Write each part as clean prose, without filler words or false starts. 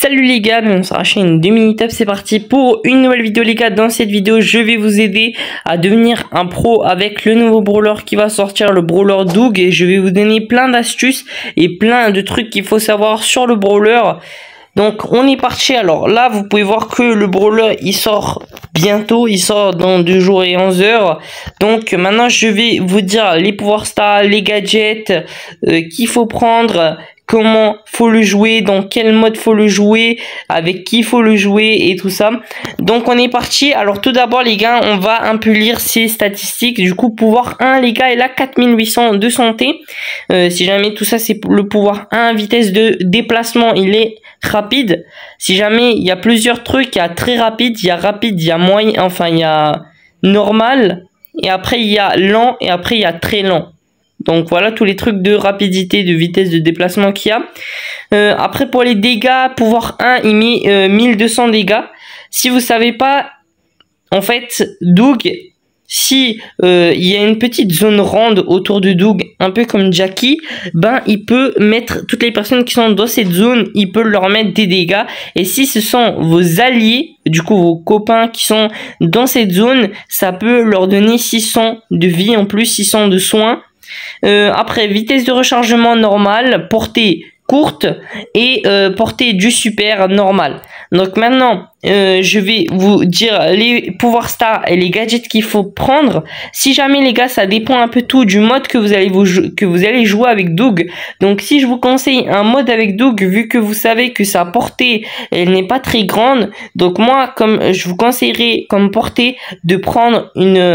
Salut les gars, on se rachète une 2 minutes up, c'est parti pour une nouvelle vidéo les gars. Dans cette vidéo je vais vous aider à devenir un pro avec le nouveau brawler qui va sortir, le brawler Doug, et je vais vous donner plein d'astuces et plein de trucs qu'il faut savoir sur le brawler. Donc on est parti. Alors là vous pouvez voir que le brawler il sort bientôt, il sort dans 2 jours et 11 heures. Donc maintenant je vais vous dire les pouvoirs stars, les gadgets qu'il faut prendre, comment faut le jouer, dans quel mode faut le jouer, avec qui faut le jouer et tout ça. Donc on est parti. Alors tout d'abord les gars, on va un peu lire ses statistiques. Du coup pouvoir 1 les gars, il a 4800 de santé. Si jamais tout ça c'est le pouvoir 1, vitesse de déplacement, il est rapide. Si jamais il y a plusieurs trucs, il y a très rapide, il y a moyen, enfin il y a normal, et après il y a lent, et après il y a très lent. Donc voilà tous les trucs de rapidité, de vitesse de déplacement qu'il y a. Après pour les dégâts, pouvoir 1 il met 1200 dégâts. Si vous savez pas, en fait Doug, si il y a une petite zone ronde autour de Doug, un peu comme Jackie, ben il peut mettre toutes les personnes qui sont dans cette zone, il peut leur mettre des dégâts. Et si ce sont vos alliés, du coup vos copains qui sont dans cette zone, ça peut leur donner 600 de vie en plus, 600 de soins. Après vitesse de rechargement normale, portée courte et portée du super normal. Donc maintenant je vais vous dire les pouvoirs stars et les gadgets qu'il faut prendre. Si jamais les gars, ça dépend un peu tout du mode que vous allez jouer avec Doug. Donc si je vous conseille un mode avec Doug, vu que vous savez que sa portée elle n'est pas très grande, donc moi comme je vous conseillerais comme portée de prendre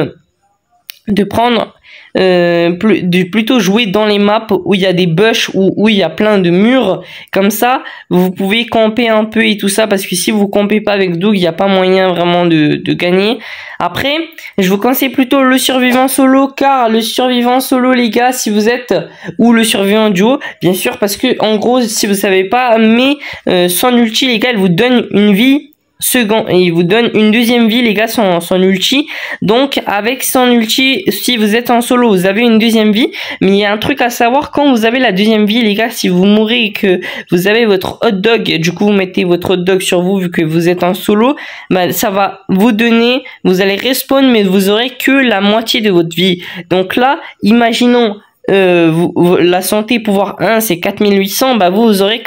plutôt jouer dans les maps où il y a des bush, où il y a plein de murs. Comme ça vous pouvez camper un peu et tout ça, parce que si vous campez pas avec Doug, il n'y a pas moyen vraiment de gagner. Après je vous conseille plutôt le survivant solo, car le survivant solo les gars, si vous êtes, ou le survivant duo bien sûr, parce que en gros si vous savez pas, mais son ulti les gars, elle vous donne une vie second, et il vous donne une deuxième vie les gars, son ulti. Donc avec son ulti, si vous êtes en solo, vous avez une deuxième vie. Mais il y a un truc à savoir: quand vous avez la deuxième vie les gars, si vous mourrez et que vous avez votre hot dog, du coup vous mettez votre hot dog sur vous, vu que vous êtes en solo, bah, ça va vous donner, vous allez respawn, mais vous aurez que la moitié de votre vie. Donc là imaginons la santé pouvoir 1 c'est 4800, bah vous aurez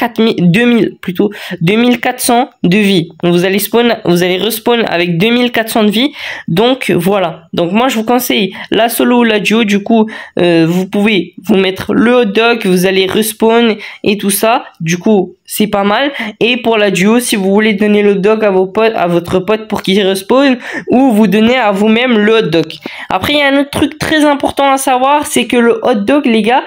2400 de vie. Vous allez respawn avec 2400 de vie. Donc voilà. Donc moi je vous conseille la solo ou la duo. Du coup vous pouvez vous mettre le hot dog, vous allez respawn et tout ça. Du coup c'est pas mal. Et pour la duo, si vous voulez donner le hot dog à votre pote pour qu'il respawn, ou vous donnez à vous-même le hot dog. Après il y a un autre truc très important à savoir, c'est que le hot dog les gars,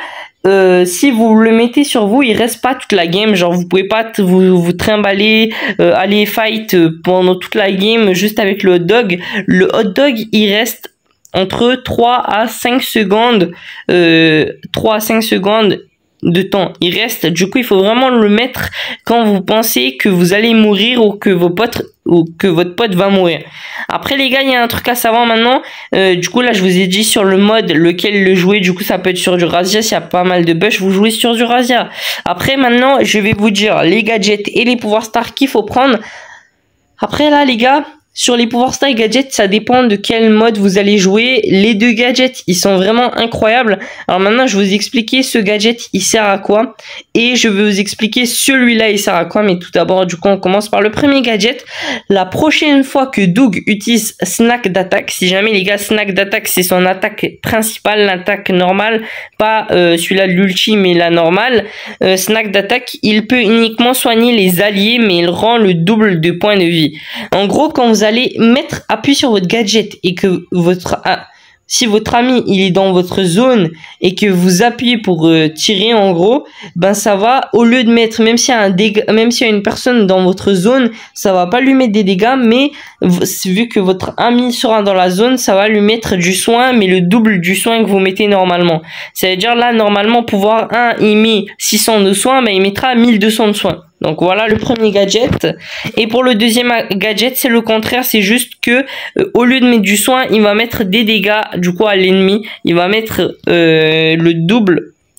si vous le mettez sur vous, il reste pas toute la game. Genre vous pouvez pas vous trimballer, aller fight pendant toute la game juste avec le hot dog. Le hot dog il reste entre 3 à 5 secondes, 3 à 5 secondes de temps il reste. Du coup il faut vraiment le mettre quand vous pensez que vous allez mourir, ou que votre pote va mourir. Après les gars, il y a un truc à savoir maintenant. Du coup là je vous ai dit sur le mode lequel le jouer. Du coup ça peut être sur du Razia, s'il y a pas mal de bush, vous jouez sur du Razia. Après maintenant je vais vous dire les gadgets et les pouvoirs stars qu'il faut prendre. Après là les gars, sur les pouvoirs stars et gadgets, ça dépend de quel mode vous allez jouer. Les deux gadgets, ils sont vraiment incroyables. Alors maintenant, je vais vous expliquer ce gadget, il sert à quoi. Et je vais vous expliquer celui-là, il sert à quoi. Mais tout d'abord, du coup, on commence par le premier gadget. La prochaine fois que Doug utilise Snack d'attaque, si jamais les gars, Snack d'attaque, c'est son attaque principale, l'attaque normale. Pas celui-là de l'ulti, mais la normale. Snack d'attaque, il peut uniquement soigner les alliés, mais il rend le double de points de vie. En gros, quand vous allez mettre appui sur votre gadget et que si votre ami il est dans votre zone et que vous appuyez pour tirer, en gros, ben ça va, au lieu de mettre, même s'il y a une personne dans votre zone, ça va pas lui mettre des dégâts, mais vu que votre ami sera dans la zone, ça va lui mettre du soin, mais le double du soin que vous mettez normalement. Ça veut dire là normalement pouvoir 1 il met 600 de soin, ben il mettra 1200 de soin. Donc voilà le premier gadget. Et pour le deuxième gadget, c'est le contraire. C'est juste que au lieu de mettre du soin, il va mettre des dégâts du coup à l'ennemi. Il va mettre le double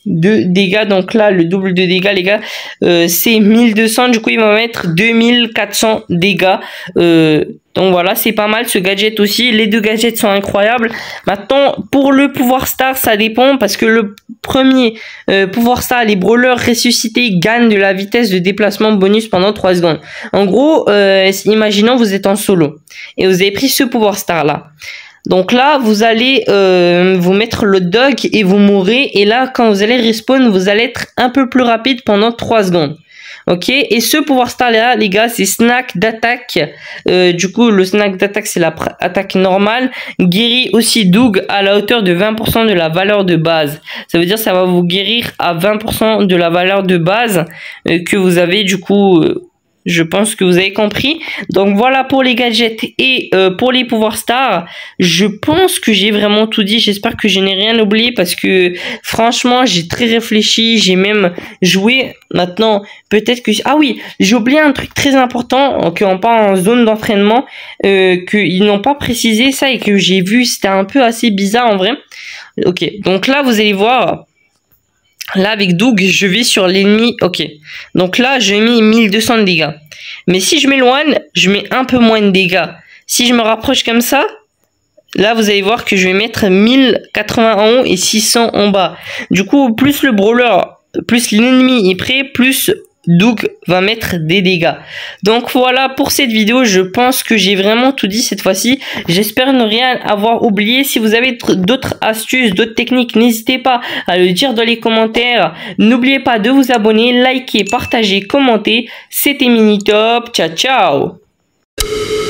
de dégâts. Donc là, le double de dégâts, les gars, c'est 1200. Du coup, il va mettre 2400 dégâts. Donc voilà, c'est pas mal ce gadget aussi. Les deux gadgets sont incroyables. Maintenant, pour le pouvoir star, ça dépend parce que le premier pouvoir star, les brawlers ressuscités gagnent de la vitesse de déplacement bonus pendant 3 secondes. En gros, imaginons vous êtes en solo et vous avez pris ce pouvoir star là. Donc là, vous allez vous mettre le dog et vous mourrez. Et là, quand vous allez respawn, vous allez être un peu plus rapide pendant 3 secondes. Ok, et ce pouvoir star là, les gars, c'est snack d'attaque. Du coup, le snack d'attaque, c'est la attaque normale. Guérit aussi Doug à la hauteur de 20% de la valeur de base. Ça veut dire ça va vous guérir à 20% de la valeur de base que vous avez du coup. Je pense que vous avez compris. Donc voilà pour les gadgets et pour les pouvoirs stars. Je pense que j'ai vraiment tout dit. J'espère que je n'ai rien oublié parce que franchement j'ai très réfléchi. J'ai même joué. Maintenant peut-être que... Ah oui, j'ai oublié un truc très important qu'on parle en zone d'entraînement. Qu'ils n'ont pas précisé ça et que j'ai vu. C'était un peu assez bizarre en vrai. Ok, donc là vous allez voir... Là, avec Doug, je vais sur l'ennemi. Ok. Donc là, j'ai mis 1200 de dégâts. Mais si je m'éloigne, je mets un peu moins de dégâts. Si je me rapproche comme ça, là, vous allez voir que je vais mettre 1080 en haut et 600 en bas. Du coup, plus le brawler, plus l'ennemi est prêt, plus Doug va mettre des dégâts. Donc voilà pour cette vidéo. Je pense que j'ai vraiment tout dit cette fois-ci. J'espère ne rien avoir oublié. Si vous avez d'autres astuces, d'autres techniques, n'hésitez pas à le dire dans les commentaires. N'oubliez pas de vous abonner, liker, partager, commenter. C'était Minitop. Ciao, ciao.